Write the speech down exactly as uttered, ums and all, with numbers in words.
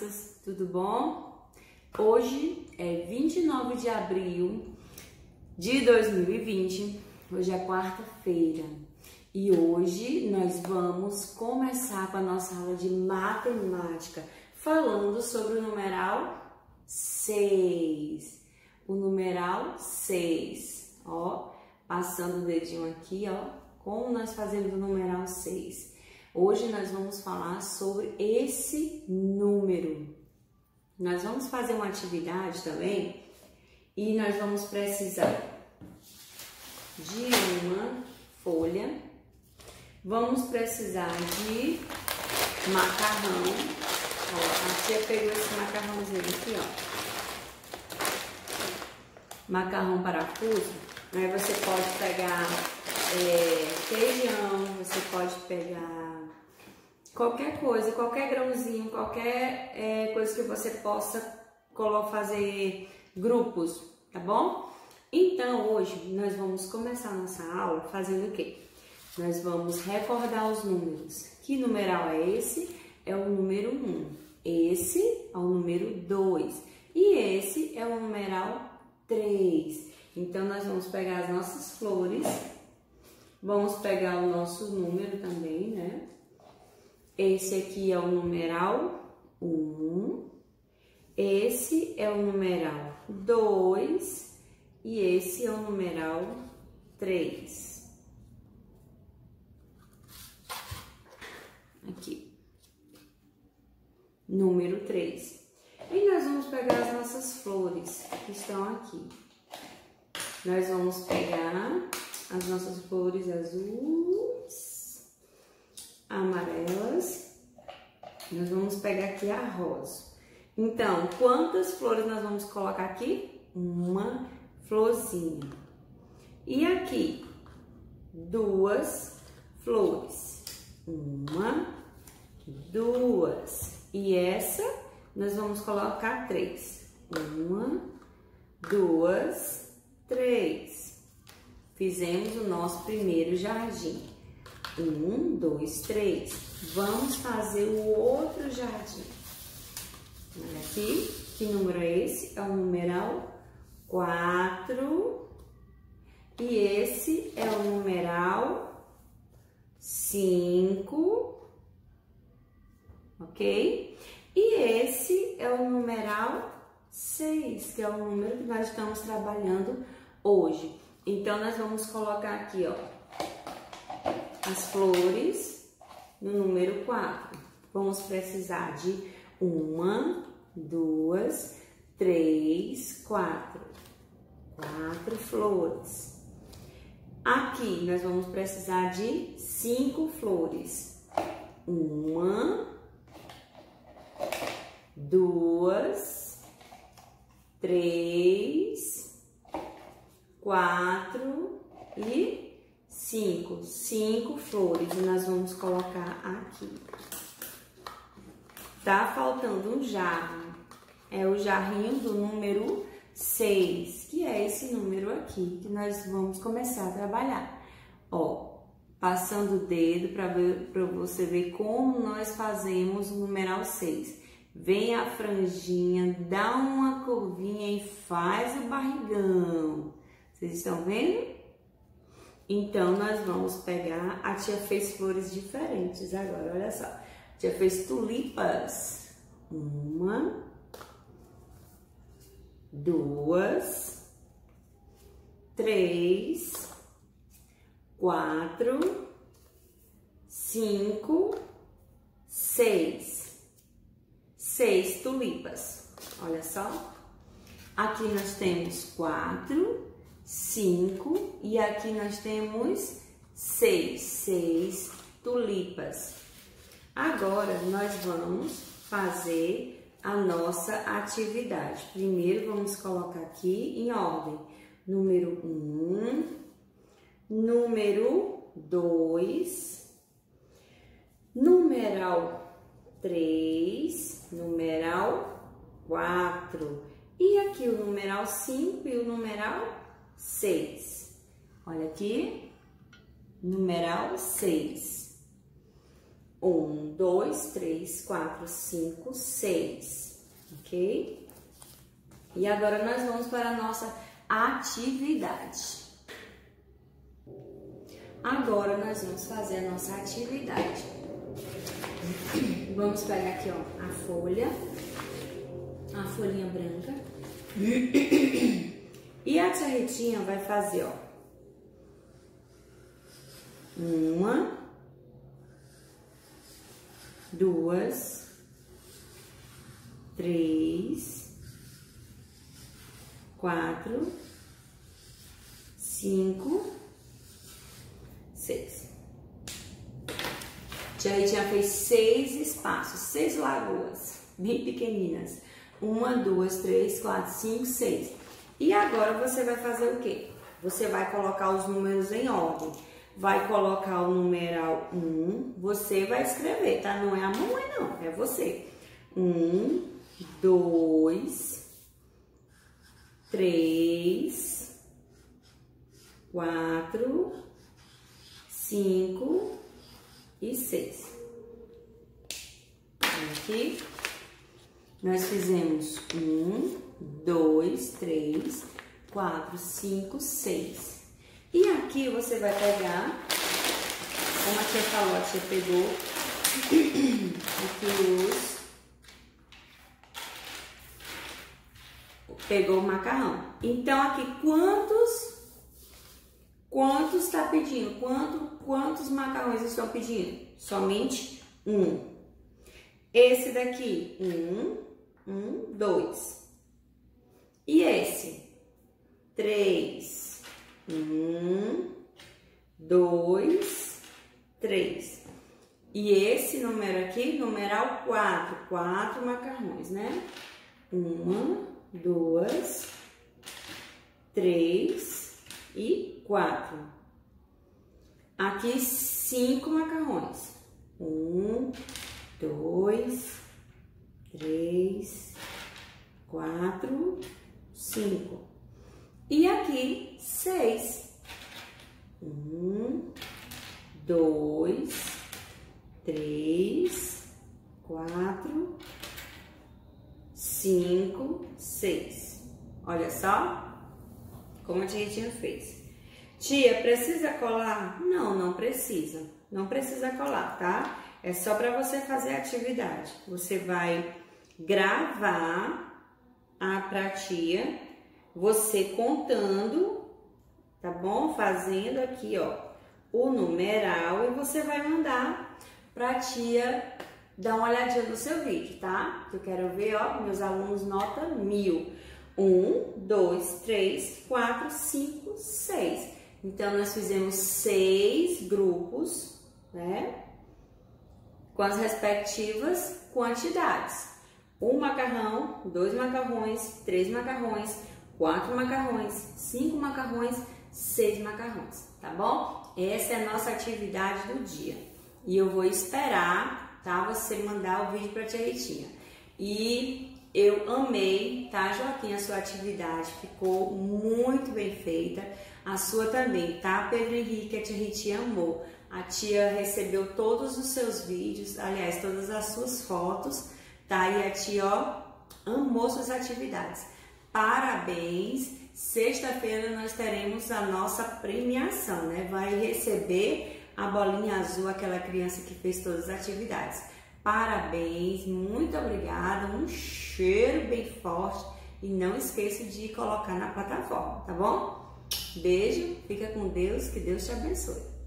crianças, tudo bom? Hoje é vinte e nove de abril de dois mil e vinte, hoje é quarta-feira e hoje nós vamos começar com a nossa aula de matemática, falando sobre o numeral seis. O numeral seis, ó, passando o dedinho aqui, ó, como nós fazemos o numeral seis. Hoje nós vamos falar sobre esse número. Nós vamos fazer uma atividade também e nós vamos precisar de uma folha, vamos precisar de macarrão. Ó, a tia pegou esse macarrãozinho aqui, ó. Macarrão parafuso. Aí você pode pegar é, feijão, você pode pegar qualquer coisa, qualquer grãozinho, qualquer é, coisa que você possa fazer grupos, tá bom? Então, hoje nós vamos começar a nossa aula fazendo o quê? Nós vamos recordar os números. Que numeral é esse? É o número um. Esse é o número dois. E esse é o numeral três. Então, nós vamos pegar as nossas flores, vamos pegar o nosso número também, né? Esse aqui é o numeral um, esse é o numeral dois e esse é o numeral três. Aqui, número três. E nós vamos pegar as nossas flores que estão aqui. Nós vamos pegar as nossas flores azuis, amarelas, nós vamos pegar aqui a rosa. Então, quantas flores nós vamos colocar aqui? Uma florzinha. E aqui, duas flores. Uma, duas. E essa, nós vamos colocar três. Uma, duas, três. Fizemos o nosso primeiro jardim. Um, dois, três. Vamos fazer o outro jardim. Olha aqui, que número é esse? É o numeral quatro. E esse é o numeral cinco. Ok? E esse é o numeral seis, que é o número que nós estamos trabalhando hoje. Então, nós vamos colocar aqui, ó, as flores no número quatro. Vamos precisar de uma, duas, três, quatro. Quatro flores. Aqui nós vamos precisar de cinco flores. Uma, duas, três, quatro e cinco, cinco flores e nós vamos colocar aqui. Tá faltando um jarro, é o jarrinho do número seis, que é esse número aqui, que nós vamos começar a trabalhar. Ó, passando o dedo para ver, para você ver como nós fazemos o numeral seis. Vem a franjinha, dá uma curvinha e faz o barrigão. Vocês estão vendo? Então, nós vamos pegar... A tia fez flores diferentes agora, olha só. A tia fez tulipas. Uma, duas, três, quatro, cinco, seis. Seis tulipas. Olha só. Aqui nós temos quatro, cinco e aqui nós temos seis, seis tulipas. Agora nós vamos fazer a nossa atividade. Primeiro vamos colocar aqui em ordem: número um, número dois, numeral três, numeral quatro e aqui o numeral cinco e o numeral seis. Olha aqui, numeral seis. Um, dois, três, quatro, cinco, seis, ok? E agora nós vamos para a nossa atividade. Agora nós vamos fazer a nossa atividade. Vamos pegar aqui, ó, a folha, a folhinha branca. E a tia Ritinha vai fazer, ó, uma, duas, três, quatro, cinco, seis. Tia Ritinha fez seis espaços, seis lagoas, bem pequeninas. Uma, duas, três, quatro, cinco, seis. E agora você vai fazer o quê? Você vai colocar os números em ordem. Vai colocar o numeral um, você vai escrever, tá? Não é a mamãe, não, é você. Um, dois, três, quatro, cinco e seis. Aqui nós fizemos um, dois, três, quatro, cinco, seis. E aqui você vai pegar, como a tia falou, a tia pegou aqui os, pegou o macarrão. Então aqui quantos, quantos está pedindo? Quanto, quantos macarrões estão pedindo? Somente um. Esse daqui, um, um, dois. E esse, três. Um, dois, três. E esse número aqui, numeral quatro, quatro macarrões, né? Uma, duas, três e quatro. Aqui cinco macarrões. Um, dois, três, quatro, cinco. E aqui, seis. Um, dois, três, quatro, cinco, seis. Olha só como a tia Ritinha fez. Tia, precisa colar? Não, não precisa. Não precisa colar, tá? É só para você fazer a atividade. Você vai gravar a pra tia, você contando, tá bom? Fazendo aqui, ó, o numeral, e você vai mandar pra tia dar uma olhadinha no seu vídeo, tá? Eu quero ver, ó, meus alunos nota mil. Um, dois, três, quatro, cinco, seis. Então, nós fizemos seis grupos, né? Com as respectivas quantidades. Um macarrão, dois macarrões, três macarrões, quatro macarrões, cinco macarrões, seis macarrões, tá bom? Essa é a nossa atividade do dia. E eu vou esperar, tá? Você mandar o vídeo pra tia Ritinha. E eu amei, tá, Joaquim, a sua atividade. Ficou muito bem feita. A sua também, tá, Pedro Henrique? A tia Ritinha amou. A tia recebeu todos os seus vídeos, aliás, todas as suas fotos, tá? E a tia, ó, amou suas atividades. Parabéns! Sexta-feira nós teremos a nossa premiação, né? Vai receber a bolinha azul, aquela criança que fez todas as atividades. Parabéns, muito obrigada, um cheiro bem forte e não esqueça de colocar na plataforma, tá bom? Beijo, fica com Deus, que Deus te abençoe.